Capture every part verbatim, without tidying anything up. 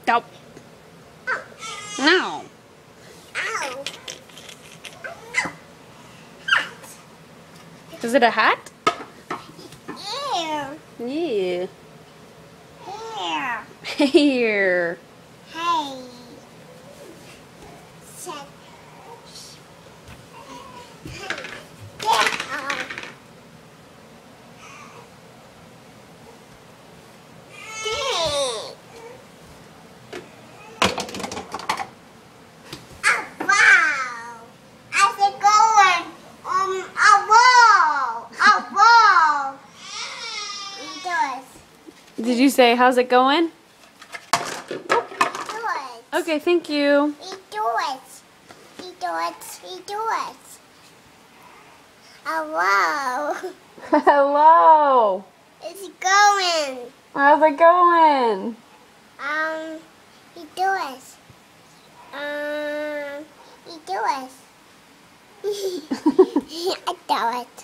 Stop. No. Ow. Is it a hat? Ew. Yeah. Here. Here. Hey. Set. Yeah. Oh, wow. How's it going? Um, a wall. A wall. It does. Did you say, how's it going? It does. Okay, thank you. It does. It does. It does. Oh, wow. Hello. It's going. How's it going? Um, it does. Um, it does. I do it.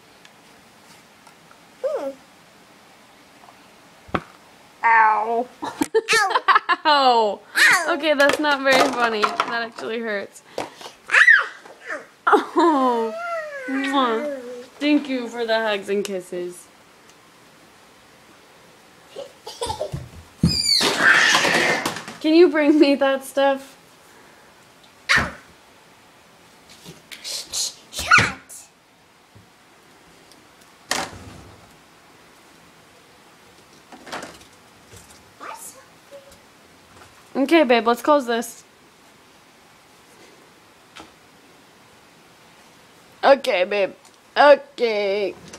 Hmm. Ow. Ow. Ow. Ow. Okay, that's not very funny. That actually hurts. Oh. Mwah. Thank you for the hugs and kisses. Can you bring me that stuff? Shut. What's Okay, babe, let's close this. Okay, babe. Okay.